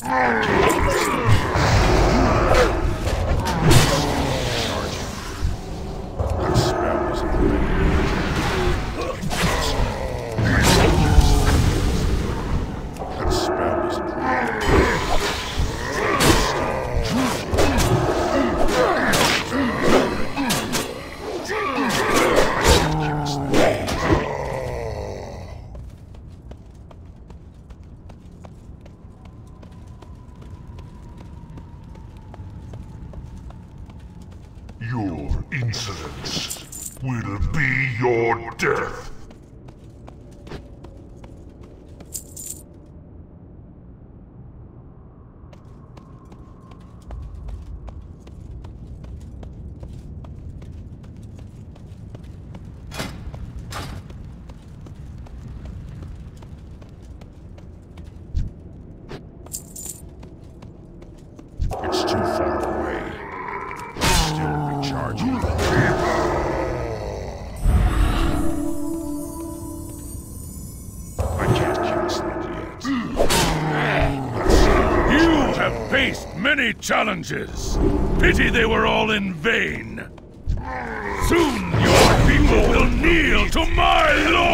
Your insolence will be your death. It's too far away. Still recharging. I can't cancel it yet. You have faced many challenges. Pity they were all in vain. Soon your people will kneel to my lord!